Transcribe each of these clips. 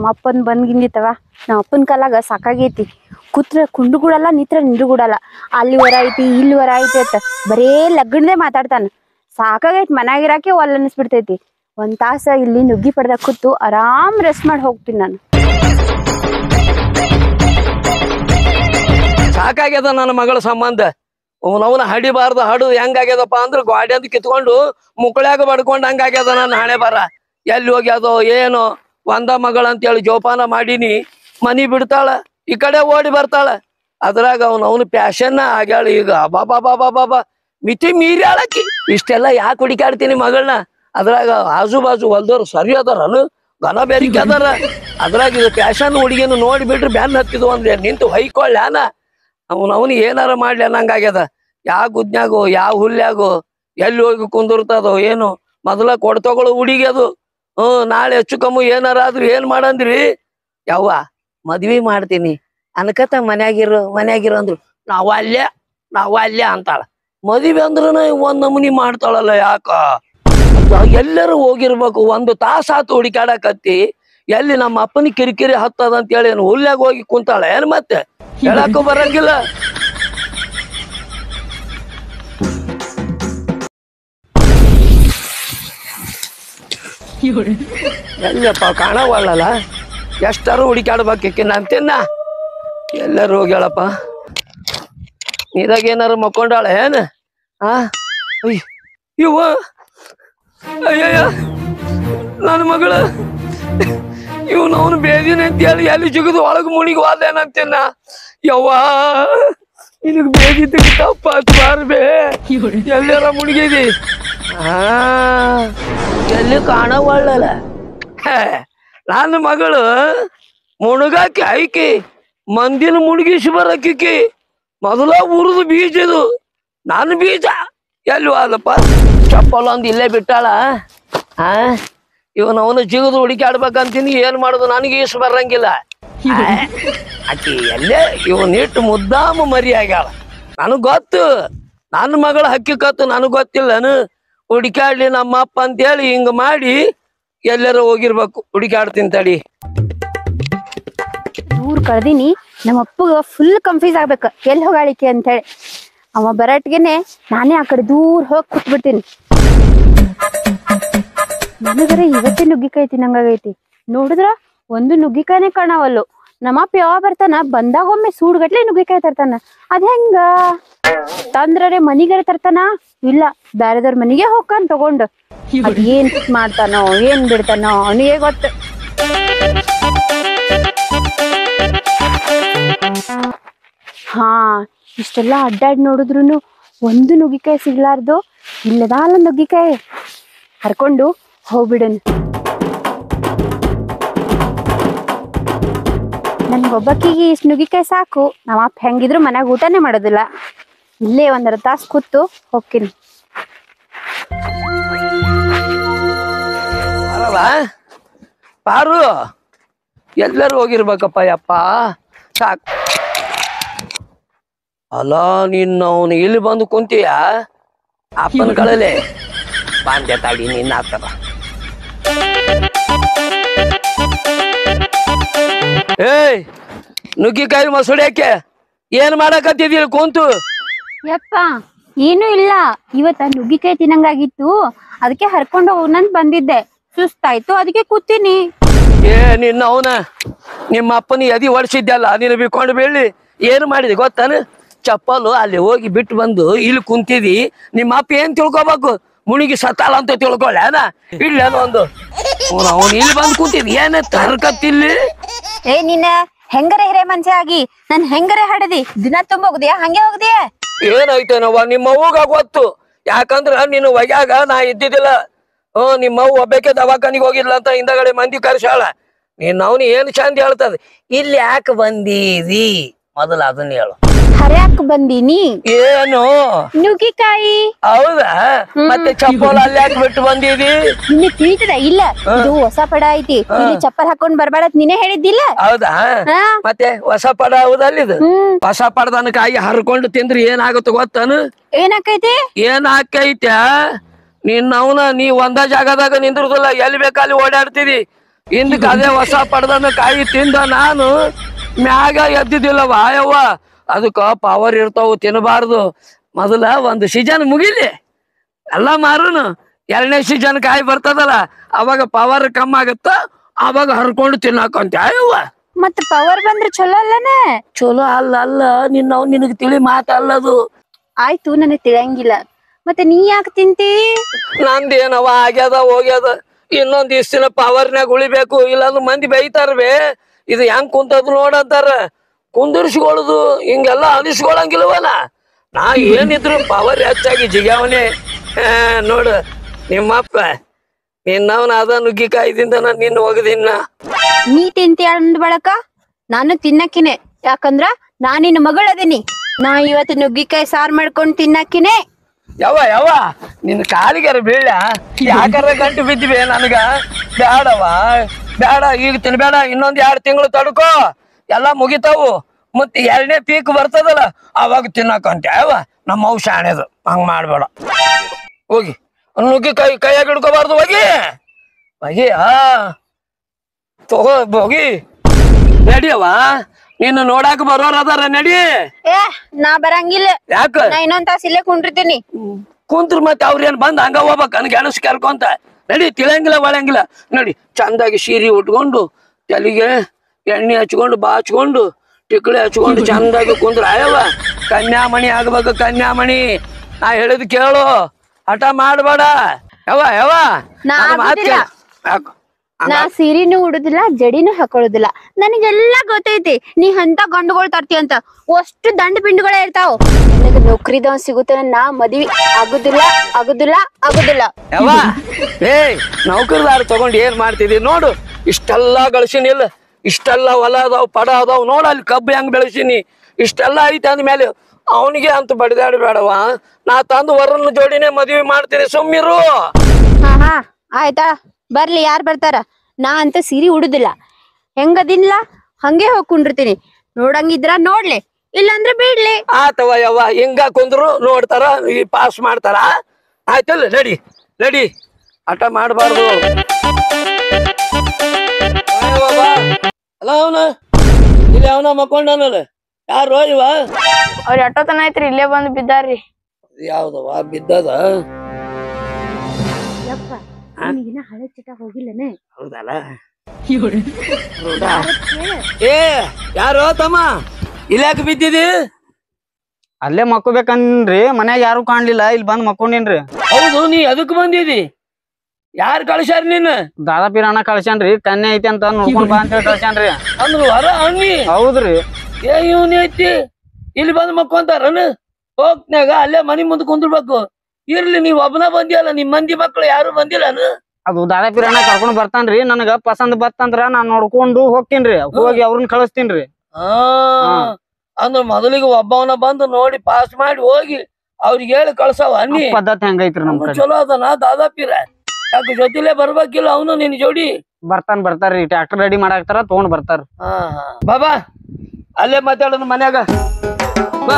ಅಪ್ಪನ್ ಬಂದ್ಗಿಂದಿತ್ತವ ನಮ್ಮ ಅಪ್ಪನ ಕಾಲಾಗ ಸಾಕಾಗೈತಿ. ಕೂತ್ರ ಕುಂಡುಗೂಡಲ್ಲ ನಿತ್ರ ನಿಂಡುಗೂಡಲ್ಲ. ಅಲ್ಲಿ ಹೊರ ಐತಿ ಇಲ್ಲಿ ಹೊರ ಐತಿ ಅಂತ ಬರೇ ಲಗ್ನದೇ ಮಾತಾಡ್ತಾನ. ಸಾಕಾಗೈತಿ ಮನ್ಯಾಗಿರಾಕೆ ಒಲ್ ಅನಿಸ್ಬಿಡ್ತೈತಿ. ಒಂದ್ ತಾಸ ಇಲ್ಲಿ ನುಗ್ಗಿ ಪಡ್ದಾಗ ಕೂತು ಆರಾಮ್ ರೆಸ್ಟ್ ಮಾಡಿ ಹೋಗ್ತೀನಿ ನಾನು. ಸಾಕಾಗ್ಯದ ನನ್ನ ಮಗಳ ಸಂಬಂಧ. ಅವನವನ ಹಡಿಬಾರ್ದು ಹಡು ಹೆಂಗಾಗ್ಯದಪ್ಪ ಅಂದ್ರ ಗಾಡಿ ಅಂತ ಕಿತ್ಕೊಂಡು ಮುಕ್ಕಳ್ಯಾಗ ಬಡ್ಕೊಂಡ್ ಹಂಗಾಗ್ಯದ ನನ್ನ ಹಣೆ ಬರ. ಎಲ್ಲಿ ಹೋಗ್ಯದೋ ಏನೋ. ಒಂದ ಮಗಳ ಅಂತೇಳಿ ಜೋಪಾನ ಮಾಡೀನಿ. ಮನಿ ಬಿಡ್ತಾಳ ಈ ಕಡೆ ಓಡಿ ಬರ್ತಾಳ. ಅದ್ರಾಗ ಅವನು ಪ್ಯಾಶನ್ ಆಗ್ಯಾಳ ಈಗ. ಬಾಬಾ ಬಾಬಾ ಬಾಬಾ ಮಿತಿ ಮೀರ್ಯಾಳಕಿ. ಇಷ್ಟೆಲ್ಲ ಯಾಕೆ ಹುಡುಕಾಡ್ತೀನಿ ಮಗಳನ್ನ. ಅದ್ರಾಗ ಆಜು ಬಾಜು ಹೊಲ್ದವ್ರು ಸರಿ ಅದಾರನು ಗನ ಬೇರಿಕೆ ಅದಾರ. ಅದ್ರಾಗ ಇದು ಪ್ಯಾಶನ್ ಹುಡುಗಿನ ನೋಡಿ ಬಿಟ್ರೆ ಬ್ಯಾನ್ ಹತ್ತಿದ್ವು ಅಂದ್ರೆ ನಿಂತು ಹೊಯ್ಕೊಳ್ಳ್ಯಾನ. ಅವನು ಏನಾರ ಮಾಡ್ಲಿ ಅನ್ನಂಗಾಗ್ಯದ. ಯಾವ ಗುದ್ನ್ಯಾಗೋ ಯಾವ ಹುಲ್ಯಾಗೋ ಎಲ್ಲಿ ಹೋಗಿ ಕುಂದಿರ್ತದೋ ಏನು. ಮೊದಲ ಕೊಡ್ತಗೊಳ್ಳೋ ಹುಡುಗಿ ಅದು. ನಾಳೆ ಹೆಚ್ಚು ಕಮ್ಮಿ ಏನಾರ ಆದ್ರೂ ಏನ್ ಮಾಡಂದ್ರಿ. ಯವ್ವ ಮದ್ವಿ ಮಾಡ್ತೀನಿ ಅನ್ಕತ ಮನ್ಯಾಗಿರು ಅಂದ್ರು ನಾವ್ ಅಲ್ಲೇ ಅಂತಾಳ. ಮದ್ವಿ ಅಂದ್ರನ ಒಂದ್ ನಮೂನಿ ಮಾಡ್ತಾಳಲ್ಲ ಯಾಕ. ಎಲ್ಲರೂ ಹೋಗಿರ್ಬೇಕು. ಒಂದು ತಾಸಾತು ಹುಡುಕಾಡಕತ್ತಿ ಎಲ್ಲಿ ನಮ್ಮ ಅಪ್ಪನ ಕಿರಿಕಿರಿ ಹತ್ತದ ಅಂತ ಹೇಳಿ ಏನು ಹುಲ್ಯಾಗ ಹೋಗಿ ಕುಂತಾಳ ಏನ್ ಮತ್ತೆ ಹೇಳಕ್ಕೂ ಬರಂಗಿಲ್ಲ. ಎಲ್ಲಪ್ಪ ಕಾಣವಲ್ಲಲ್ಲ. ಎಷ್ಟಾರು ಹುಡುಕಾಡ್ಬೇಕಿ ನಂತಿನ್ನ. ಎಲ್ಲರೂ ಹೋಗ್ಯಾಳಪ್ಪ. ಇದಾಗ ಏನಾರು ಮಕ್ಕೊಂಡಾಳ ಏನ್ ಇವ. ಅಯ್ಯಯ್ಯ ನನ್ನ ಮಗಳ ಅವನು ಬೇದಿನ ಅಂತ ಹೇಳಿ ಎಲ್ಲಿ ಜಿಗದು ಒಳಗ್ ಮುಣಿಗೆ ಹೋದೇನಂತೇನ. ಯವ್ವ ನಿನಗ್ ಬೇದಿ ತೆಗಿತಪ್ಪ ಬಾರ್ಬೇ. ಎಲ್ಲಾರ ಮುಣಿಗಿದಿ ಎಲ್ಲಿ ಕಾಣವಳ್ಳಲ್ಲ. ನನ್ನ ಮಗಳು ಮುಣಗಾಕಿ ಐಕಿ ಮಂದಿನ ಮುಣಗಿಸಿ ಬರಕಿಕ್ಕಿ. ಮೊದಲ ಉರಿದು ಬೀಜ ಇದು. ನನ್ನ ಬೀಜ ಎಲ್ಲಿ ಆದಪ್ಪ. ಚಪ್ಪಲ್ ಒಂದ್ ಇಲ್ಲೇ ಬಿಟ್ಟಾಳ. ಅವನು ಜಿಗದು ಹುಡುಕಾಡ್ಬೇಕಂತೀನಿ. ಏನ್ ಮಾಡುದು ನನಗೆ ಈಸು ಬರಂಗಿಲ್ಲ. ಆಕಿ ಎಲ್ಲೇ ಇಟ್ಟು ಮುದ್ದಾಮ ಮರಿ ಆಗ್ಯಾಳ. ನನಗ್ ಗೊತ್ತು ನನ್ನ ಮಗಳ ಹಕ್ಕಿ ಕತ್ತು ನನಗ್ ಗೊತ್ತಿಲ್ಲನು. ಹುಡುಕಾಡ್ಲಿ ನಮ್ಮ ಅಪ್ಪ ಅಂತೇಳಿ ಹಿಂಗ ಮಾಡಿ ಎಲ್ಲಾರ ಹೋಗಿರ್ಬೇಕು. ಹುಡುಕಾಡ್ತೀನಿ ತಡಿ. ದೂರ್ ಕಳ್ದೀನಿ. ನಮ್ಮ ಅಪ್ಪಗ ಫುಲ್ ಕನ್ಫ್ಯೂಸ್ ಆಗ್ಬೇಕ ಎಲ್ಲಿ ಹೋಗಾಳಿಕೆ ಅಂತ ಹೇಳಿ. ಅವ ಬರಟ್ಗೆನೆ ನಾನೇ ಆ ಕಡೆ ದೂರ ಹೋಗಿ ಕೂತ್ಬಿಡ್ತೀನಿ. ನನಗರ ಇವತ್ತೇ ನುಗ್ಗಿಕಾಯಿ ತಿನ್ನಂಗಾಗೈತಿ. ನೋಡಿದ್ರ ಒಂದು ನುಗ್ಗಿಕಾಯಿನೇ ಕಾಣವಲ್ಲು. ನಮ್ಮಪ್ಪ ಯಾವ ಬರ್ತಾನ ಬಂದಾಗೊಮ್ಮೆ ಸೂಡ್ಗಟ್ಲೆ ನುಗ್ಗಿಕಾಯಿ ತರ್ತಾನ. ಅದ್ ಹೆಂಗ ತಂದ್ರರೆ ಮನಿಗರೆ ತರ್ತಾನ ಇಲ್ಲ ಬ್ಯಾರೆದವ್ರ ಮನಿಗೆ ಹೋಗ್ಕಾನ್ ತಗೊಂಡು. ಅದ್ ಏನ್ ಮಾಡ್ತಾನೋ ಏನ್ ಬಿಡ್ತಾನೋ ಅವನಿಗೆ ಗೊತ್ತ. ಹಾ ಇಷ್ಟೆಲ್ಲಾ ಅಡ್ಡಾಡಿ ನೋಡಿದ್ರು ಒಂದು ನುಗ್ಗಿಕಾಯಿ ಸಿಗ್ಲಾರ್ದು ಇಲ್ಲದಾಲ ನುಗ್ಗಿಕಾಯಿ ಹರ್ಕೊಂಡು ಹೋಗ್ಬಿಡನ್. ನನ್ಗೊಬ್ಬಕ್ಕಿಗೆ ಇಷ್ಟು ನುಗ್ಗಿಕಾಯಿ ಸಾಕು. ನಮ್ಮ ಅಪ್ಪ ಹೆಂಗಿದ್ರು ಮನ್ಯಾಗ ಊಟನೇ ಮಾಡೋದಿಲ್ಲ. ಇಲ್ಲೇ ಒಂದರ ತಾಸು ಕೂತು ಹೋಗ್ತೀನಿ. ಪಾರು ಎಲ್ಲರೂ ಹೋಗಿರ್ಬೇಕಪ್ಪ ಯಪ್ಪ ಸಾಕು. ಅಲ್ಲ ನೀನು ಅವನು ಇಲ್ಲಿ ಬಂದು ಕುಂತೀಯ ಅಪ್ಪನ ಕಳಲೆ ಬಾಂದೆ ತಾಡಿ ನಿನ್ನ ಆತರ. ಏಯ್ ನುಗ್ಗಿಕಾಯಿ ಮಸೂಡ್ಯಾಕೆ ಏನ್ ಮಾಡಕತ್ತಿದ್ದೀರಿ ಕುಂತು? ಯಪ್ಪ ಏನು ಇಲ್ಲ, ಇವತ್ತ ನುಗ್ಗಿಕಾಯಿ ತಿನ್ನಂಗಾಗಿತ್ತು ಅದಕ್ಕೆ ಹರ್ಕೊಂಡು ಹೋಗ್ನಂತ ಬಂದಿದ್ದೆ. ಸುಸ್ತಾಯ್ತು ಅದಕ್ಕೆ ಕೂತೀನಿ. ಏ ನಿನ್ನ ಅವನ ನಿಮ್ಮ ಅಪ್ಪನಿ ಎದಿ ಹೊಡ್ಸಿದ್ದಲ್ಲ ನೀನು ಬಿಕೊಂಡು ಬೀಳಿ ಏನು ಮಾಡಿದೆ ಗೊತ್ತಾನ? ಚಪ್ಪಲು ಅಲ್ಲಿ ಹೋಗಿ ಬಿಟ್ಟು ಬಂದು ಇಲ್ಲಿ ಕುಂತಿದಿ. ನಿಮ್ಮ ಅಪ್ಪ ಏನ್ ತಿಳ್ಕೊಬೇಕು? ಮುಣಿಗಿ ಸತ್ತಾಲ ಅಂತ ತಿಳ್ಕೊಳ್ಳ ಇಲ್ಲೇನೋ ಒಂದು. ಅವನು ಇಲ್ಲಿ ಬಂದು ಕೂತಿದ್ ಏನ ತರ್ಕತ್ತಿಲ್ಲಿ. ಏ ನೀನ ಹೆಂಗರೆ ಹಿರೇ ಮನ್ಸೆ ಆಗಿ ನನ್ ಹೆಂಗರೆ ಹಡದಿ ದಿನ ತುಂಬ ಹೋಗದಿಯಾ ಹಂಗೆ ಹೋಗದಿಯಾ? ಏನಾಯ್ತೇನವ್ವ ನಿಮ್ಮ ಅವ್ವಗ ಗೊತ್ತು. ಯಾಕಂದ್ರ ನೀನು ಒಗ್ಯಾಗ ನಾ ಇದ್ದಿದ್ದಿಲ್ಲ. ನಿಮ್ಮ ಅವ್ವ ಒಬ್ಬಕ್ಕೆ ದವಾಖಾನಿಗೆ ಹೋಗಿಲ್ಲ ಅಂತ ಹಿಂದಗಡೆ ಮಂದಿ ಕರ್ಸಾಳ. ನೀನ್ ಅವನು ಏನ್ ಚಂದ ಹೇಳ್ತದ. ಇಲ್ಲಿ ಯಾಕೆ ಬಂದೀರಿ ಮೊದಲ ಅದನ್ನ ಹೇಳು. ಹರ್ಯಾಕ್ ಬಂದೀನಿ? ಏನು ನುಗ್ಗಿಕಾಯಿ. ಹೌದಾ? ಮತ್ತೆ ಚಪ್ಪಲ್ ಅಲ್ಲಿ ಯಾಕೆ ಬಿಟ್ಟು ಬಂದೀರಿ? ನಿನಗೆ ತಿಳಿತದ ಇಲ್ಲ? ಇದು ಹೊಸ ಪಡ ಐತಿ, ಇಲ್ಲಿ ಚಪ್ಪಲ್ ಹಾಕೊಂಡ್ ಬರ್ಬೇಡ ನೀನೇ ಹೇಳಿದ್ದಿಲ್ಲ? ಹೌದಾ? ಮತ್ತೆ ಹೊಸ ಪಡ ಹೌದಲ್ಲಿದು. ಹೊಸ ಪಡದನ ಕಾಯಿ ಹರ್ಕೊಂಡು ತಿಂದ್ರೆ ಏನಾಗುತ್ತೆ ಗೊತ್ತಾನು? ಏನಾಕೈತಿ? ಏನಾಕೈತ? ನೀನ್ ಅವನ ನೀ ಒಂದ ಜಾಗದಾಗ ನಿಂದ್ರದಲ್ಲ, ಎಲ್ಲಿ ಬೇಕಲ್ಲಿ ಓಡಾಡ್ತಿದಿ. ಹಿಂದಕ್ಕೆ ಅದೇ ಹೊಸ ಪಡ್ದನ ಕಾಯಿ ತಿಂದ ನಾನು ಮ್ಯಾಗ ಎದ್ದಿದ್ದಿಲ್ಲವ ಯವ್ವ. ಅದಕ್ಕ ಪವರ್ ಇರ್ತಾವು, ತಿನ್ನಬಾರ್ದು. ಮೊದಲ ಒಂದು ಸೀಸನ್ ಮುಗಿಲಿ ಎಲ್ಲ ಮಾರುನು, 2ನೇ ಸೀಸನ್ ಕಾಯಿ ಬರ್ತದಲ್ಲ ಅವಾಗ ಪವರ್ ಕಮ್ಮಿ ಆಗತ್ತ, ಅವಾಗ ಹರ್ಕೊಂಡು ತಿನ್ನಾಕಂತ ಯವ್ವ. ಮತ್ ಪವರ್ ಬಂದ್ರೆ ಚಲೋ ಅಲ್ಲನೆ? ಚಲೋ ಅಲ್ಲ ನಿನಗ್ ತಿಳಿ ಮಾತಲ್ಲದು. ಆಯ್ತು, ನನಗ್ ತಿಳಿಯಂಗಿಲ್ಲ. ಮತ್ತೆ ನೀ ಯಾಕೆ ತಿಂತಿ? ನಂದೇನವ ಆಗ್ಯದ ಹೋಗ್ಯದ, ಇನ್ನೊಂದ್ ಇಷ್ಟ ದಿನ ಪವರ್ನ್ಯಾಗ ಉಳಿಬೇಕು, ಇಲ್ಲಾಂದ್ರ ಮಂದಿ ಬೈತಾರವೇ. ಇದು ಹೆಂಗ್ ಕುಂತದ್ ನೋಡಂತಾರ. ಕುಂದಿರ್ಸ್ಕೊಳ್ಳುದು ಹಿಂಗೆಲ್ಲ ಅನಿಸ್ಕೊಳಂಗಿಲ್ವನ. ನಾ ಏನಿದ್ರು ಪವರ್ ಹೆಚ್ಚಾಗಿ ಜಿಗ್ಯಾವನೆ. ನೋಡು ನಿಮ್ಮಪ್ಪ ನಿನ್ನವನ ಅದ ನುಗ್ಗಿಕಾಯ್ದಿಂದ ನಾನು ನಿನ್ನ ಹೋಗದಿನ್ನ. ನೀ ತಿಂತಿ ಅಂದ್ ಬಳಕ ನಾನು ತಿನ್ನಕಿನೇ, ಯಾಕಂದ್ರ ನಾ ನಿನ್ನ ಮಗಳದೀನಿ. ನಾ ಇವತ್ತು ನುಗ್ಗಿಕಾಯಿ ಸಾರ್ ಮಾಡ್ಕೊಂಡ್ ತಿನ್ನಕಿನೇ. ಯವ್ವ ನಿನ್ ಕಾಲಿಗಾರ ಬೀಳ, ಯಾಕಾರ ಗಂಟು ಬಿದ್ದಿವೆ ನನಗ. ಬ್ಯಾಡವಾ ಬ್ಯಾಡ, ಈಗ ತಿನ್ಬೇಡ, ಇನ್ನೊಂದ್ 2 ತಿಂಗಳು ತಡ್ಕೋ, ಎಲ್ಲಾ ಮುಗಿತಾವು. ಮತ್ 2ನೇ ಪೀಕ್ ಬರ್ತದಲ್ಲ ಅವಾಗ ತಿನ್ನಕಂತ ಯವ್ವ. ನಮ್ಮ ಅವ್ ಶಾಣೆದು, ಹಂಗ ಮಾಡ್ಬೇಡ. ಹೋಗಿ ನುಗ್ಗಿಕಾಯಿ ಕೈಯಾಗ ಹಿಡ್ಕೋಬಾರ್ದು, ಹೋಗಿ ತಗೋ ಹೋಗಿ. ನಡಿಯವ್ವ, ನೀನು ನೋಡಾಕ ಬರೋರ್ ಅದಾರ, ನಡಿ. ನಾ ಬರಂಗಿಲ್ಲ. ಯಾಕ? ನಾ ಇನ್ನೊಂದ್ ತಾಸ ಇಲ್ಲೇ ಕುಂಡಿರ್ತೀನಿ. ಕುಂತ್ರ ಮತ್ತೆ ಅವ್ರೇನ್ ಬಂದ್ ಹಂಗ ಹೋಗ್ಬೇಕ ನನ್ಗೆ ಗೆಣಸ್ ಕರ್ಕೊಂತ. ನಡಿ, ತಿಳಿಯಂಗಿಲ್ಲ ಒಳಂಗಿಲ್ಲ. ನೋಡಿ ಚಂದಾಗಿ ಸೀರೆ ಉಟ್ಕೊಂಡು, ತಲೆಗೆ ಎಣ್ಣೆ ಹಚ್ಕೊಂಡು, ಬಾಚ್ಕೊಂಡು, ಟಿಕ್ಳಿ ಹಚ್ಕೊಂಡು ಚಂದಾಗಿ ಕುಂದ್ರ ಅಯ್ಯವ್ವ. ಕನ್ಯಾಮಣಿ ಆಗ್ಬೇಕು, ಕನ್ಯಾಮಣಿ. ನಾ ಹೇಳಿದ್ ಕೇಳು, ಹಠ ಮಾಡ್ಬೇಡ ಯವ್ವ. ನಾ ಸೀರೆನೂ ಉಡುದಿಲ್ಲ, ಜಡಿನೂ ಹಾಕೊಳ್ಳುದಿಲ್ಲ. ನನಗೆಲ್ಲಾ ಗೊತ್ತೈತಿ ನೀ ಅಂತ ಗಂಡುಗಳು ತರ್ತಿ ಅಂತ. ಅಷ್ಟು ದಂಡ ಪಿಂಡುಗಳೇ ಇರ್ತಾವ. ನನಗೆ ನೌಕರಿದವ ಸಿಗುತ್ತಾನ, ನಾ ಮದ್ವಿ ಆಗುದಿಲ್ಲ. ಯವ್ವ ನೌಕರಿದಾರ ತಗೊಂಡ್ ಏನ್ ಮಾಡ್ತಿದಿ ನೋಡು. ಇಷ್ಟೆಲ್ಲಾ ಗಳಿಸಿನಿಲ್ಲ, ಇಷ್ಟೆಲ್ಲಾ ಹೊಲ ಅದಾವ್, ಪಡ ಅದಾವ್. ನೋಡ ಅಲ್ಲಿ ಕಬ್ಬು ಹೆಂಗ್ ಬೆಳೆಸಿನಿ. ಇಷ್ಟೆಲ್ಲ ಐತಿ ಅಂದ್ಮೇಲೆ ಅವನಿಗೆ ಅಂತ ಬಡಿದಾಡಬೇಡವಾ. ನಾ ತಂದು ವರನ್ನ ಜೋಡಿನೇ ಮದ್ವಿ ಮಾಡ್ತೀನಿ, ಸುಮ್ಮಿರು. ಹಾ ಆಯ್ತಾ, ಬರ್ಲಿ ಯಾರ್ ಬರ್ತಾರ. ನಾ ಅಂತ ಸೀರೆ ಉಡುದಿಲ್ಲ, ಹೆಂಗದಿನ್ಲ ಹಂಗೆ ಹೋಗ್ಕೊಂಡಿರ್ತೀನಿ. ನೋಡಂಗಿದ್ರ ನೋಡ್ಲಿ, ಇಲ್ಲಾಂದ್ರೆ ಬಿಡ್ಲಿ. ಆತವ ಯವ್ವ, ಹಿಂಗ ಕುಂದ್ರು ನೋಡ್ತಾರ, ಈ ಪಾಸ್ ಮಾಡ್ತಾರ. ಆಯ್ತಲ್ಲ, ನಡಿ ಹಠ ಮಾಡ್ಬಾರ್ದು. ಅಲ್ಲ ಅವನ ಇಲ್ಲಿ ಅವನ ಮಕ್ಕೊಂಡನಲ್ಲ, ಯಾರು ಇವ? ಅವ್ರ ಎಷ್ಟೋ ತನ ಐತ್ರಿ, ಇಲ್ಲೇ ಬಂದ್ ಬಿದ್ದಾರ್ರಿ. ಯಾವ್ದವ ಬಿದ್ದದ? ಹಳೆ ಚಿಟ ಹೋಗಿಲ್ಲನೆ? ಹೌದಲ್ಲ. ಏ ಯಾರು ತಮ್ಮ, ಇಲ್ಯಾಕ ಬಿದ್ದಿದಿ? ಅಲ್ಲೇ ಮಕ್ಕೋಬೇಕನ್ರಿ, ಮನ್ಯಾಗ ಯಾರು ಕಾಣ್ಲಿಲ್ಲ, ಇಲ್ಲಿ ಬಂದ್ ಮಕ್ಕೊಂಡೇನ್ರಿ. ಹೌದು, ನೀ ಅದಕ್ ಬಂದಿದಿ? ಯಾರು ಕಳ್ಸ್ಯಾರ ನೀನ್? ದಾದಾಪೀರ ಅಣ್ಣ ಕಳ್ಸ್ಯಾನ್ರಿ, ಕನ್ಯೆ ಐತಿ ಅಂತ ನೋಡ್ಕೊಂಡ್ ಬಾ ಅಂತ ಹೇಳಿ ಕಳ್ಸ್ಯಾನ್ರಿ. ಅಂದ್ರು ಹೊರ ಅನ್ನಿ? ಹೌದ್ರಿ. ಏ ಇವನ್ ಐತಿ ಇಲ್ಲಿ ಬಂದ್ ಮಕ್ಕೊಂತಾರನ? ಹೋಗ್ನ್ಯಾಗ ಅಲ್ಲೇ ಮನಿ ಮುಂದ್ ಕುಂದ್ರಬೇಕು. ಇರ್ಲಿ, ನೀವ್ ಒಬ್ಬನ ಬಂದಿಯಲ್ಲ, ನಿಮ್ ಮಂದಿ ಮಕ್ಳು ಯಾರು ಬಂದಿಲ್ಲನು? ಅದು ದಾದಾಪೀರ ಅಣ್ಣ ಕರ್ಕೊಂಡ್ ಬರ್ತಾನ್ರಿ, ನನಗ ಪಸಂದ್ ಬತ್ತಂದ್ರ ನಾನ್ ನೋಡ್ಕೊಂಡು ಹೋಗ್ತೀನ್ರಿ, ಹೋಗಿ ಅವ್ರನ್ನ ಕಳಿಸ್ತೀನ್ರಿ. ಅಂದ್ರ ಮೊದಲಿಗೆ ಒಬ್ಬವನ ಬಂದು ನೋಡಿ ಪಾಸ್ ಮಾಡಿ ಹೋಗಿ ಅವ್ರಿಗೆ ಹೇಳಿ ಕಳ್ಸವ ಅನ್ನಿ. ಪದ್ಧತಿ ಹೆಂಗೈತ್ರಿ ನಮ್ ಕಡೆ? ಚಲೋ ಅದನ ದಾದಾಪೀರ. ಯಾಕೆ ಜೊತೆಲೇ ಬರ್ಬೇಕಿಲ್ಲ ಅವನು ನಿನ್ ಜೋಡಿ? ಬರ್ತಾರ್ರಿ, ಟ್ರ್ಯಾಕ್ಟರ್ ರೆಡಿ ಮಾಡಾಕ್ತಾರ, ತಗೊಂಡ್ ಬರ್ತಾರ. ಬಾಬಾ ಅಲ್ಲೇ ಮಾತಾಡೋಣ ಮನ್ಯಾಗ ಬಾ.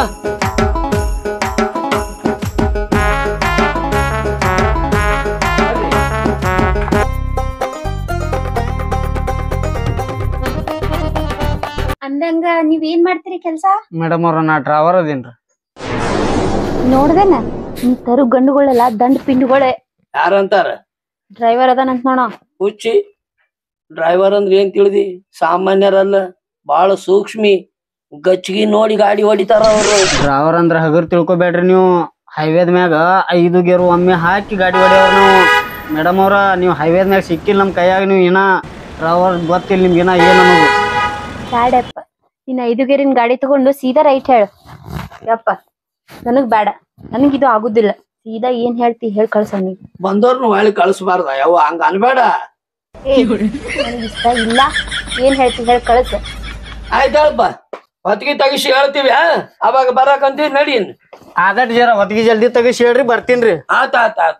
ಅಂದಂಗ ನೀವೇನ್ ಮಾಡ್ತೀರಿ ಕೆಲ್ಸ? ಮೇಡಮ್ ಅವ್ರ ನಾ ಡ್ರೈವರ್ ಅದೇನ್ರಿ. ನೋಡ್ದೇನ, ನೀ ತರು ಗಂಡುಗಳೆಲ್ಲ ದಂಡ ಪಿಂಡುಗಳೇ. ಯಾರಂತಾರ? ಡ್ರೈವರ್ ಅದಾನಂತ ನೋಡ. ಹುಚ್ಚಿ, ಡ್ರೈವರ್ ಅಂದ್ರೆ ಏನ್ ತಿಳಿದಿ? ಸಾಮಾನ್ಯರಲ್ಲ, ಬಾಳ ಸೂಕ್ಷ್ಮಿ, ಗಚ್ಚಿಗೆ ನೋಡಿ ಗಾಡಿ ಹೊಡಿತಾರ ಅವ್ರು. ಡ್ರೈವರ್ ಅಂದ್ರ ಹಗರ್ ತಿಳ್ಕೊಬೇಡ್ರಿ ನೀವು. ಹೈವೇದ ಮ್ಯಾಗ 5 ಗೇರು ಒಮ್ಮೆ ಹಾಕಿ ಗಾಡಿ ಹೊಡಿಯವ್ರ ನಾವು. ಮೇಡಮ್ ಅವ್ರ, ನೀವು ಹೈವೇದ ಮ್ಯಾಗ ಸಿಕ್ಕಿಲ್ಲ ನಮ್ ಕೈಯಾಗ, ನೀವು ಏನ ಡ್ರೈವರ್ ಗೊತ್ತಿಲ್ಲ ನಿಮ್ಗೇನ ಏನ್ ಅನ್ನೋದು. ಬ್ಯಾಡಪ್ಪ, ನೀನ್ 5 ಗೇರಿನ ಗಾಡಿ ತಗೊಂಡು ಸೀದಾ ರೈಟ್ ಹೇಳು. ಯಪ್ಪ ನನಗ್ ಬೇಡ, ನನಗಿದು ಆಗುದಿಲ್ಲ. ಸೀದಾ ಏನ್ ಹೇಳ್ತಿ ಹೇಳಿ ಕಳ್ಸ. ನೀ ಬಂದವ್ರನ್ನ ಹೊಳ್ಳಿ ಕಳ್ಸಬಾರ್ದ ಯವ್ವ, ಹಂಗ ಅನ್ಬೇಡ. ನನಗ್ ಇಷ್ಟ ಇಲ್ಲ, ಏನ್ ಹೇಳ್ತಿ ಹೇಳಿ ಕಳ್ಸ. ಆಯ್ತಪ್ಪ, ಹೊತ್ತಿಗೆ ತಗಿಸಿ ಹೇಳ್ತೀವಿ, ಅವಾಗ ಬರಾಕಂತೀವಿ. ನಡಿ ಆದಟ್ ಜರ ಹೊತ್ತಿಗೆ ಜಲ್ದಿ ತೆಗಿಸಿ ಹೇಳ್ರಿ, ಬರ್ತೀನ್ರಿ. ಆತ.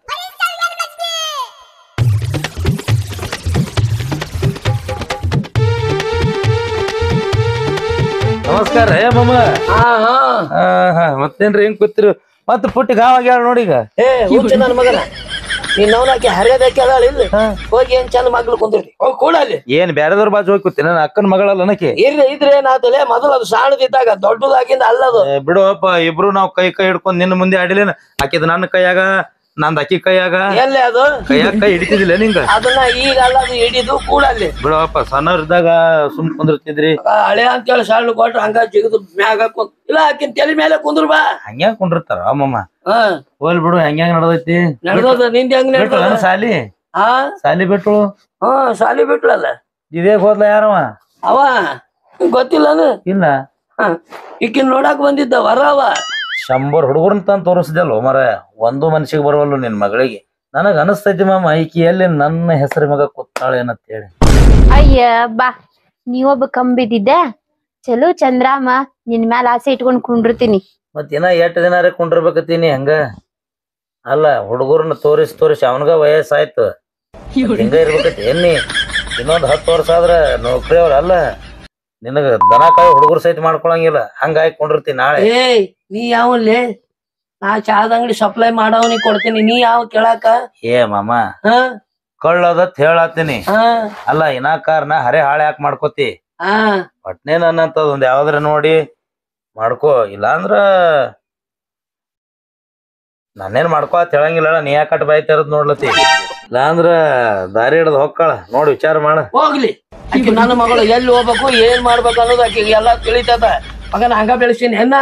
ನಮಸ್ಕಾರ ರೇ ಮಮ್ಮ. ಹಾ ಮತ್ತೇನ್ರಿ ಹೆಂಗ್ ಕೂತಿರು? ಮತ್ತ ಪುಟ್ಟಿ ಗಾವ್ ಆಗ್ಯಾಳ ನೋಡಿ ಈಗ. ಹುಚ್ಚ ನನ್ ಮಗನ, ನಿನ್ನವನಾಕಿ ಹರಿಯದಕ್ಕೆ ಅದಾಳ ಇಲ್ಲ ಹೋಗಿ ಏನ್ ಚಂದ ಮಗ್ಳು ಕುಂದಿರ್ತಿ ಹೋಗಿ ಕೂಡ ಅಲ್ಲಿ ಏನ್ ಬ್ಯಾರೆದವ್ರ ಬಾಜು ಹೋಗಿ ಕೂತಿ ನನ್ನ ಅಕ್ಕನ ಮಗಳಲ್ಲ ನಕಿ ಇದ್ರೆ ಏನಾತಲೆ ಮೊದಲು ಅದು ಸಣ್ಣದಿದ್ದಾಗ ದೊಡ್ಡದಾಗಿಂದ ಅಲ್ಲದು ಬಿಡುವಪ್ಪ ಇಬ್ರು ನಾವ್ ಕೈ ಹಿಡ್ಕೊಂಡ್ ನಿನ್ನ ಮುಂದೆ ಆಡಿಲೇನ ಆಕಿದ್ ನನ್ನ ಕೈಯಾಗ ನಂದ್ ಅಕ್ಕಿ ಕೈಯಾಗ ಎಲ್ಲೇ ಅದು ಕೈಯಾಗ ಕೈ ಹಿಡಿತಿದಿಲ್ಲ ನಿಂಗ ಅದನ್ನ ಈಗ ಅಲ್ಲ ಅದು ಹಿಡಿದು ಕೂಡ ಅಲ್ಲಿ ಬಿಡುವಪ್ಪ ಸಣ್ಣವ್ರಿದ್ದಾಗ ಸುಮ್ ಕುಂದಿರ್ತಿದ್ರಿ ಹಳೆ ಅಂತೇಳಿ ಸಣ್ಣ ಕೊಟ್ರ ಹಂಗ ಜಿಗದು ಮ್ಯಾಗ ಇಲ್ಲ ಆಕಿನ್ ತಲೆ ಮೇಲೆ ಕುಂದ್ರ ಬಾ ಹಂಗ್ಯಾಗ ಕುಂಡಿರ್ತಾರ ಅಮ್ಮಮ್ಮ ಹ್ಮ್ ಹೋಲ್ ಬಿಡು ಹಂಗ್ಯಾಂಗ ನಡ್ದೈತಿ ನಡ್ದದ ನಿಂದ ಹೆಂಗ್ ನಡ್ದದ ಸಾಲಿ ಹಾ ಸಾಲಿ ಬಿಟ್ಟು ಸಾಲಿ ಬಿಟ್ಲಲ್ಲ ಇದೇ ಹೋದ್ಲ ಯಾರವ ಅವ ಗೊತ್ತಿಲ್ಲನು ಇಲ್ಲ ಈಕಿನ್ ನೋಡಾಕ್ ಬಂದಿದ್ದ ವರ ಅವ 100 ಹುಡುಗರ್ನ ತಂದ್ ತೋರಿಸ್ದಲ್ವ ಮರ ಒಂದು ಮನ್ಸಿಗೆ ಬರವಲ್ಲು ನಿನ್ ಮಗಳಿಗೆ ನನಗ್ ಅನಸ್ತೈತಿ ಮಾಮ ಈಕಿ ಎಲ್ಲಿ ನನ್ನ ಹೆಸರು ಮಗ ಕೂತಾಳೆ ಏನಂತ ಹೇಳಿ ಅಯ್ಯ ಬಾ ನೀವೊಬ್ಬ ಕಂಬಿದ್ದಿದ್ದೆ ಚಲೋ ಚಂದ್ರಾಮ ನಿನ್ ಮ್ಯಾಲ ಆಸೆ ಇಟ್ಕೊಂಡ್ ಕುಂಡಿರ್ತೀನಿ. ಮತ್ ಇನ್ನ 8 ದಿನಾರೇ ಕುಂಡಿರ್ಬೇಕತ್ತೀನಿ ಹಂಗ ಅಲ್ಲ ಹುಡುಗರ್ನ ತೋರಿಸಿ ಅವನ್ಗ ವಯಸ್ಸಾಯ್ತು ಹಿಂಗ ಇರ್ಬೇಕತಿ ಎನ್ನಿ ಇನ್ನೊಂದ್ 10 ವರ್ಷ ಆದ್ರ ನೌಕರಿ ಅವ್ರ ಅಲ್ಲ ನಿನಗ ದನ ಕಾಯಿ ಹುಡುಗರು ಸಹಿತ ಮಾಡ್ಕೊಳಂಗಿಲ್ಲ ಹಂಗಾಗಿ ಕೊಂಡಿರ್ತೀನಿ ನಾಳೆ ಏಯ್ ನೀ ಯಾವನ್ಲೇ ನಾ ಚಾದ ಅಂಗಡಿ ಸಪ್ಲೈ ಮಾಡವನಿಗೆ ಕೊಡ್ತೀನಿ ನೀ ಯಾವ ಕೇಳಾಕ ಏ ಮಾಮ ಹ ಕಳ್ಳದತ್ ಹೇಳತ್ತೀನಿ ಹ ಅಲ್ಲ ಇನಾಕಾರನ ಹರೆ ಹಾಳೆ ಯಾಕೆ ಮಾಡ್ಕೋತಿ ಹ ಪಟ್ನೆ ನನ್ನಂತದ್ ಒಂದ್ ಯಾವ್ದ್ರ ನೋಡಿ ಮಾಡ್ಕೋ ಇಲ್ಲಾಂದ್ರ ನಾನೇನ್ ಮಾಡ್ಕೋ ಅಂತ ಹೇಳಂಗಿಲ್ಲ ನೀ ಯಾಕಟ್ ಬಾಯ್ತಿರದ್ ನೋಡ್ಲತಿ ಇಲ್ಲಾಂದ್ರ ದಾರಿ ಹಿಡ್ದು ಹೋಗ್ಕಳ ನೋಡಿ ವಿಚಾರ ಮಾಡ ಹೋಗ್ಲಿ ಆಕಿ ನನ್ನ ಮಗಳು ಎಲ್ಲಿ ಹೋಗ್ಬೇಕು ಏನ್ ಮಾಡ್ಬೇಕು ಅನ್ನೋದು ಆಕಿಗೆ ಎಲ್ಲಾ ತಿಳಿತದ ಮಗನ ಹಂಗ ಬೆಳೆಸೀನಿ ಹೆಣ್ಣ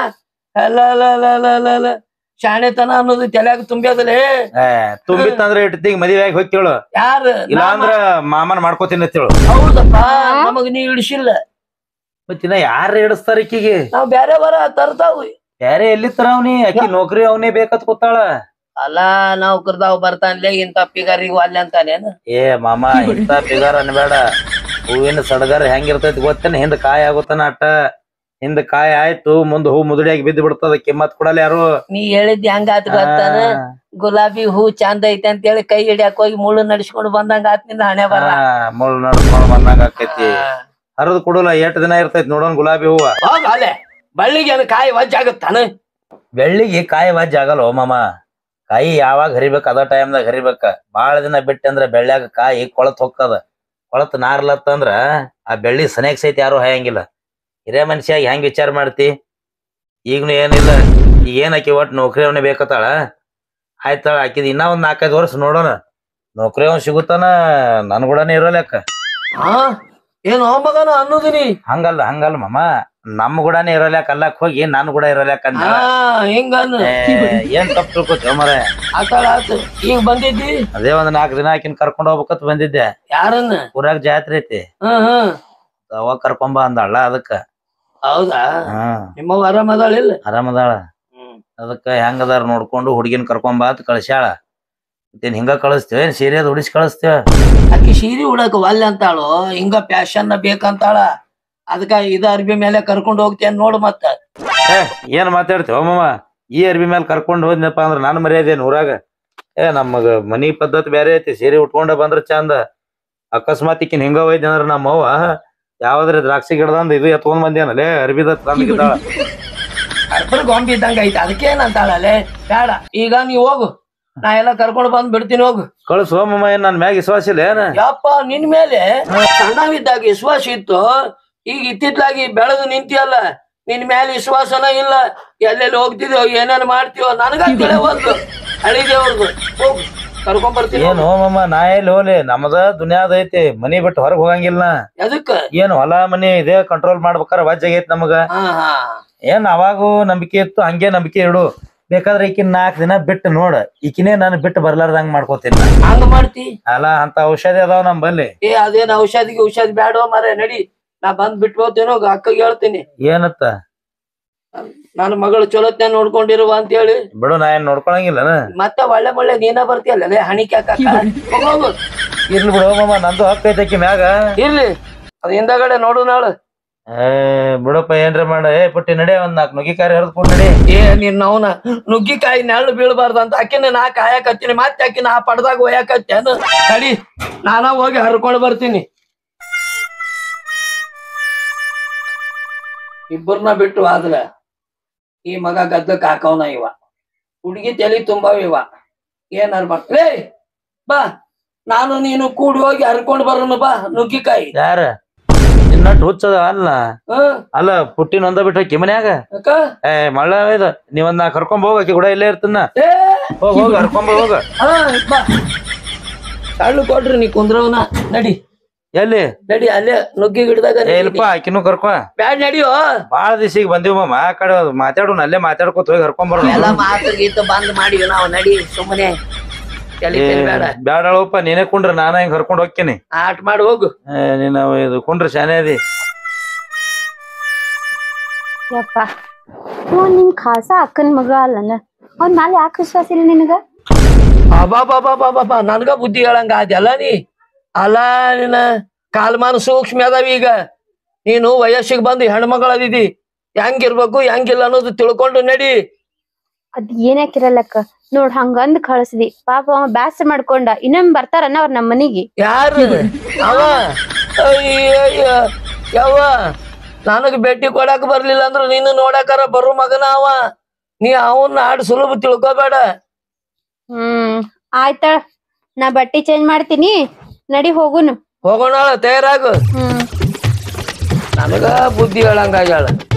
ಅಲ್ಲ ಶಾಣೆತನ ಅನ್ನೋದು ತಲೆಯಾಗ ತುಂಬ್ಯದಲೇ ತುಂಬಿತ್ತಂದ್ರ ಇಟ್ಟಿಗೆ ಮದುವೆ ಆಗಿ ಹೋಗ್ತೇಳು ಯಾರು ಇಲ್ಲಾಂದ್ರ ಮಾಮನ್ ಮಾಡ್ಕೋತೀನಿ ಅಂತೇಳು ಹೌದಪ್ಪ ನಮಗ್ ನೀ ಇಡಿಸಿಲ್ಲ ಮತ್ತಿನ ಯಾರ ಹಿಡಿಸ್ತಾರ ಈಕಿಗೆ ನಾವ್ ಬ್ಯಾರೆ ಬರ ತರ್ತಾವ್ ಬ್ಯಾರೆ ಎಲ್ಲಿ ತರವ್ನಿ ಆಕಿ ನೌಕರಿ ಅವನೇ ಬೇಕತ್ ಕೂತಾಳ ಅಲ್ಲ ನೌಕರ್ದಾವ್ ಬರ್ತಾನ್ಲೇ ಇಂತ ಪಿಗಾರಿಗೆ ವಾಲ್ಯ ಅಂತಾನೇನು ಏ ಮಾಮ ಇಂತ ಪಿಗಾರ ಅನ್ಬೇಡ ಹೂವಿನ ಸಡಗರ ಹೆಂಗಿರ್ತೈತಿ ಗೊತ್ತೇನ ಹಿಂದ್ ಕಾಯಿ ಆಗುತ್ತಾನ ಅಟ್ಟ ಹಿಂದ್ ಕಾಯಿ ಆಯ್ತು ಮುಂದ್ ಹೂ ಮುದುಡಿಯಾಗಿ ಬಿದ್ದು ಬಿಡ್ತದ ಕಿಮ್ಮತ್ ಕೊಡಲ್ಲ ಯಾರು ನೀ ಹೇಳಿದ್ ಹೆಂಗ ಆತ್ ಗೊತ್ತಾನ ಗುಲಾಬಿ ಹೂ ಚಂದ ಐತೆ ಅಂತ ಹೇಳಿ ಕೈ ಹಿಡಿಯಾಕ ಹೋಗಿ ಮುಳ್ಳು ನಡ್ಸ್ಕೊಂಡು ಬಂದಂಗ ಆತ್ ನಿಂದ ಹಣೆ ಬರ ಮುಳ್ಳು ನಡ್ಸ್ಕೊಂಡ್ ಬಂದಂಗ ಆಕೈತಿ ಹರಿದ್ ಕೊಡಲ್ಲ 8 ದಿನ ಇರ್ತೈತಿ ನೋಡೋಣ ಗುಲಾಬಿ ಹೂವ ಹೋಗ ಅಲ್ಲೇ ಬಳ್ಳಿಗೆ ಏನು ಕಾಯಿ ವಜ್ಜ ಆಗತ್ತಾನ ಬೆಳ್ಳಿಗೆ ಕಾಯಿ ವಾಜ್ ಆಗಲ್ಲ ಓ ಮಾಮ ಕಾಯಿ ಯಾವಾಗ ಹರಿಬೇಕ ಅದ ಟೈಮ್ದಾಗ ಹರಿಬೇಕ ಬಾಳ ದಿನ ಬಿಟ್ಟಂದ್ರ ಬೆಳ್ಳ್ಯಾಗ ಕಾಯಿ ಕೊಳತ್ ಹೊಕ್ಕದ ಕೊಳತ್ ನಾರ್ಲತ್ತಂದ್ರ ಆ ಬೆಳ್ಳಿ ಸನೇಕ್ ಸಹಿತ ಯಾರು ಹಾಯಂಗಿಲ್ಲ ಹಿರೇ ಮನುಷ್ಯಾಗಿ ಹೆಂಗ್ ವಿಚಾರ ಮಾಡ್ತಿ ಈಗ್ನು ಏನಿಲ್ಲ ಈಗ ಏನ್ ಆಕಿ ಒಟ್ ನೌಕರಿ ಅವನೇ ಬೇಕತ್ತಾಳ ಆಯ್ತಾಳ ಆಕಿದ್ ಇನ್ನ ಒಂದ್ 4-5 ವರ್ಷ ನೋಡೋಣ ನೌಕರಿ ಅವ್ನ್ ಸಿಗುತ್ತಾನ ನನ್ ಕೂಡನೇ ಇರೋಲ್ಯಾಕ ಹಾ ಏನು ಮಗನ ಅನ್ನೋದಿನಿ ಹಂಗಲ್ಲ ಮಾಮ ನಮ್ ಕೂಡನೇ ಇರೋಲ್ಯಾಕ ಅಲ್ಲಕ್ ಹೋಗಿ ನನ್ ಕೂಡ ಇರೋಲ್ಯಾಕ ಅಂದ ಹಿಂಗನ್ನ ಏನ್ ತಪ್ಪು ತಿಳ್ಕೊತೀವ ಮರ ಆತಾಳ ಆತು ಈಗ ಬಂದಿದ್ದಿ ಅದೇ ಒಂದ್ 4 ದಿನ ಆಕಿನ್ ಕರ್ಕೊಂಡ್ ಹೋಗ್ಬೇಕತ್ ಬಂದಿದ್ದೆ ಯಾರನ್ನ ಊರಾಗ ಜಾತ್ರೆ ಐತಿ ಹ್ಮ್ ಅವಾಗ ಕರ್ಕೊಂಬ ಅಂದಾಳ ಅದಕ್ಕ ಹೌದಾ ಹ್ಮ್ ನಿಮ್ಮವ್ ಆರಾಮದಾಳಿಲ್ಲ ಆರಾಮದಾಳ ಅದಕ್ಕ ಹೆಂಗದಾರ ನೋಡ್ಕೊಂಡು ಹುಡ್ಗಿನ್ ಕರ್ಕೊಂಬ ಅಂತ ಕಳ್ಸ್ಯಾಳ ಮತ್ತೇನ್ ಹಿಂಗ ಕಳಿಸ್ತೇವ ಏನ್ ಸೀರೆ ಉಡಿಸಿ ಕಳಿಸ್ತೇವ ಆಕಿ ಸೀರೆ ಉಡಕ್ ವಾಲ್ಯ ಅಂತಾಳು ಹಿಂಗ ಪ್ಯಾಶನ್ ಬೇಕಂತಾಳ ಅದಕ್ಕ ಇದ ಅರ್ಬಿ ಮೇಲೆ ಕರ್ಕೊಂಡ್ ಹೋಗ್ತೇನ್ ನೋಡು ಮತ್ತ ಏನ್ ಮಾತಾಡ್ತೇವ ಮಾಮ ಈ ಅರ್ಬಿ ಮೇಲೆ ಕರ್ಕೊಂಡ್ ಹೋದ್ನಪ್ಪ ಅಂದ್ರ ನಾನು ಮರ್ಯಾದೆ ಊರಾಗ ನಮಗ ಮನಿ ಪದ್ಧತಿ ಬೇರೆ ಐತಿ ಸೀರೆ ಉಟ್ಕೊಂಡ ಬಂದ್ರ ಚಂದ ಅಕಸ್ಮಾತ್ ಈಕಿನ್ ಹಿಂಗ ಹೋಯ್ದ ಅಂದ್ರ ನಮ್ಮವ್ವ ಯಾವ್ದ್ರ ದ್ರಾಕ್ಷಿ ಗಿಡದಂದ ಇದು ಎತ್ಕೊಂಡ್ ಬಂದೇನಲ್ಲೇ ಅರ್ಬಿದ ತಂದಿದ್ದಾಳ ಅರ್ಬರ್ ಗೊಂಬಿ ಇದ್ದಂಗ ಐತಿ ಅದಕ್ಕೇನಂತಾಳಲ್ಲೇ ಬೇಡ ಈಗ ನೀವ್ ಹೋಗು ನಾ ಎಲ್ಲ ಕರ್ಕೊಂಡ್ ಬಂದ್ ಬಿಡ್ತೀನಿ ಹೋಗು ಕಳ್ಸು ಮಾಮ ಏನ್ ನನ್ ಮ್ಯಾಗ ವಿಶ್ವಾಸ ಇಲ್ಲ ಏನ ಯಪ್ಪ ನಿನ್ ಮೇಲೆ ಸಣ್ಣವಿದ್ದಾಗ ವಿಶ್ವಾಸ ಇತ್ತು ಈಗ ಇತ್ತಿತ್ಲಾಗಿ ಬೆಳೆದು ನಿಂತಿಯಲ್ಲ ನಿನ್ ಮೇಲೆ ವಿಶ್ವಾಸನ ಇಲ್ಲ ಎಲ್ಲೆಲ್ಲಿ ಹೋಗ್ತಿದ್ಯೋ ಏನೇನ್ ಮಾಡ್ತೀವೋ ನನಗ ತಿಳಿವಲ್ದು ಹಳಿದೇವ್ರದು ಹೋಗು ಕರ್ಕೊಂಡ್ ಬರ್ತೀನಿ ಏನು ಮಾಮ ನಾ ಎಲ್ಲಿ ಹೋಲಿ ನಮ್ದ ದುನಿಯಾದ ಐತಿ ಮನಿ ಬಿಟ್ಟು ಹೊರಗ್ ಹೋಗಂಗಿಲ್ಲ ಎದಕ್ಕ ಏನು ಹೊಲ ಮನಿ ಇದೇ ಕಂಟ್ರೋಲ್ ಮಾಡ್ಬೇಕಾರ ವಜ್ಜ ಆಗೈತಿ ನಮಗ ಏನ್ ಅವಾಗೂ ನಂಬಿಕೆ ಇತ್ತು ಹಂಗೆ ನಂಬಿಕೆ ಇಡು ಬೇಕಾದ್ರೆ ಈಕಿನ್ 4 ದಿನ ಬಿಟ್ಟು ನೋಡ ಈಕಿನೇ ನಾನು ಬಿಟ್ಟು ಬರ್ಲಾರ್ದಂಗ್ ಮಾಡ್ಕೋತೀನಿ ಹಂಗ ಮಾಡ್ತಿ ಅಲ್ಲ ಅಂತ ಔಷಧಿ ಅದಾವ ನಮ್ ಬಲ್ಲಿ ಅದೇನ್ ಔಷಧಿ ಬ್ಯಾಡೋ ಮಾರೇ ನಡಿ ನಾ ಬಂದ್ ಬಿಟ್ಟು ಹೋಗ್ತೇನೋ ಅಕ್ಕಗೆ ಹೇಳ್ತೀನಿ ಏನತ್ತ ನನ್ನ ಮಗಳು ಚಲೋತ್ನ ನೋಡ್ಕೊಂಡಿರುವ ಅಂತ ಹೇಳಿ ಬಿಡು ನಾ ಏನ್ ನೋಡ್ಕೊಳಂಗಿಲ್ಲ ಮತ್ತೆ ಒಳ್ಳೆ ನೀನ ಬರ್ತೀಯಲ್ಲ ಹಣಿಕೆ ಹೋಗು ಇರ್ಲಿ ಬಿಡು ಮಾಮ ನಂದು ಹಕ್ಕ ಐತಕಿ ಮ್ಯಾಗ ಇರ್ಲಿ ಅದ್ ಹಿಂದಗಡೆ ನೋಡು ನಾಳು ಬಿಡಪ್ಪ ಏನ್ರ ಮಾಡ ಪುಟ್ಟಿ ನಡೆ ಒಂದ್ 4 ನುಗ್ಗಿಕಾಯಿ ಹರಿದ್ ಕೊಡ್ ನಡಿ ನಿನ್ನ ಅವನ ನುಗ್ಗಿಕಾಯಿ ನೆರಳು ಬೀಳ್ಬಾರ್ದು ಅಂತ ಆಕಿನ ನಾ ಕಾಯಕತ್ತೀನಿ ಮತ್ತೆ ಆಕಿನ ಆ ಪಡ್ದಾಗ ಒಯ್ಯಾಕತ್ತೇನು ನಡಿ ನಾನಾ ಹೋಗಿ ಹರ್ಕೊಂಡ್ ಬರ್ತೀನಿ ಇಬ್ಬರನ್ನ ಬಿಟ್ಟು ಆದ್ರ ಈ ಮಗ ಗದ್ದಕ್ ಹಾಕವನ ಇವ ಹುಡುಗಿ ತಲಿ ತುಂಬಾವ ಇವ ಏನಾರು ಮಾಡ್ಲೇ ಬಾ ನಾನು ನೀನು ಕೂಡಿ ಹೋಗಿ ಹರ್ಕೊಂಡ್ ಬರೋಣ ಬಾ ನುಗ್ಗಿಕಾಯಿ. ಯಾರ ನಿನ್ನಟ್ಟು ಹುಚ್ಚದ ಅಲ್ಲ ಹ್ಮ್ ಅಲ್ಲ ಪುಟ್ಟಿನ ಒಂದ ಬಿಟ್ಟು ಹೋಗಿ ಮನ್ಯಾಗ ಅಕ್ಕ ಮಳ್ಳ ಇದು ನೀವೊಂದ್ ನಾ ಕರ್ಕೊಂಡ್ ಹೋಗಕ್ಕೆ ಕೂಡ ಇಲ್ಲೇ ಇರ್ತನ ಏ ಹೋಗ ಕರ್ಕೊಂಡ್ ಹೋಗ ಹಾ ಬಾ ಸಣ್ಣ ಕೊಡ್ರಿ ನೀ ಕುಂದ್ರವನ ನಡಿ ಎಲ್ಲಿ ನಡಿ ಅಲ್ಲೇ ನುಗ್ಗಿ ಗಿಡದಾಗ ಇಲ್ಪ ಆಕಿನೂ ಕರ್ಕೊ ಬ್ಯಾಡ್ ನಡಿಯೋ. ಬಾಳ ದಿವಸಿಗೆ ಬಂದಿವ್ ಮಾಮ ಆ ಕಡೆ ಮಾತಾಡೋಣ ಅಲ್ಲೇ ಮಾತಾಡ್ಕೊತ ಹೋಗಿ ಕರ್ಕೊಂಡ್ ಬರೋಣ ಎಲ್ಲ ಮಾತು ಗೀತು ಬಂದ್ ಮಾಡಿವಿ ನಾವು ನಡಿ ಸುಮ್ಮನೆ ಬೇಡ ಬ್ಯಾಡಳಪ್ಪ ನೀನೇ ಕುಂಡ್ರ ನಾನ ಹಿಂಗ್ ಕರ್ಕೊಂಡ್ ಹೋಗ್ತೀನಿ ಆಟ ಮಾಡಿ ಹೋಗು. ನೀನು ಇದು ಕುಂಡ್ರ ಶಾನೆ ಅದಿ ಯಪ್ಪ ಇವ ನಿನ್ ಖಾಸ ಅಕ್ಕನ್ ಮಗ ಅಲ್ಲನ ಅವ್ನ ಮ್ಯಾಲ ಯಾಕೆ ವಿಶ್ವಾಸ ಇಲ್ಲ ನಿನಗ? ಬಾಬಾ ನನ್ಗ ಬುದ್ಧಿ ಹೇಳಂಗ ಅದೆಲ್ಲ ನೀ ಅಲ್ಲ ನಿನ್ನ ಕಾಲ್ಮಾನ ಸೂಕ್ಷ್ಮ ಅದಾವ. ಈಗ ನೀನು ವಯಸ್ಸಿಗೆ ಬಂದು ಹೆಣ್ಮಗಳದಿದಿ ಹೆಂಗಿರ್ಬೇಕು ಹೆಂಗಿಲ್ಲ ಅನ್ನೋದು ತಿಳ್ಕೊಂಡು ನಡಿ. ಅದ್ ಏನಕ್ಕಿರಲ್ಲಕ್ಕ ನೋಡ್ ಹಂಗಂದ್ ಕಳ್ಸ್ದಿ ಪಾಪ ಅವ ಬ್ಯಾಸ ಮಾಡ್ಕೊಂಡ ಇನ್ನೊಮ್ಮೆ ಬರ್ತಾರನ್ನ ಅವ್ರ ನಮ್ಮ ಮನಿಗೆ. ಯಾರು ಅವ? ಅಯ್ಯ ಯಾವ ನನಗ್ ಭೇಟಿ ಕೊಡಾಕ ಬರ್ಲಿಲ್ಲ ಅಂದ್ರ ನೀನು ನೋಡಾಕಾರ ಬರು ಮಗನ ಅವ. ನೀ ಅವನ್ನ ಆಡ್ ಸುಲಭ ತಿಳ್ಕೊಬೇಡ. ಆಯ್ತಾಳ ನಾ ಬಟ್ಟಿ ಚೇಂಜ್ ಮಾಡ್ತೀನಿ ನಡಿ ಹೋಗುನು. ಹೋಗೋಣ ತಯಾರಾಗು. ಹ್ಮ್ ನನಗ ಬುದ್ಧಿ ಹೇಳಂಗಾಗ್ಯಾಳ.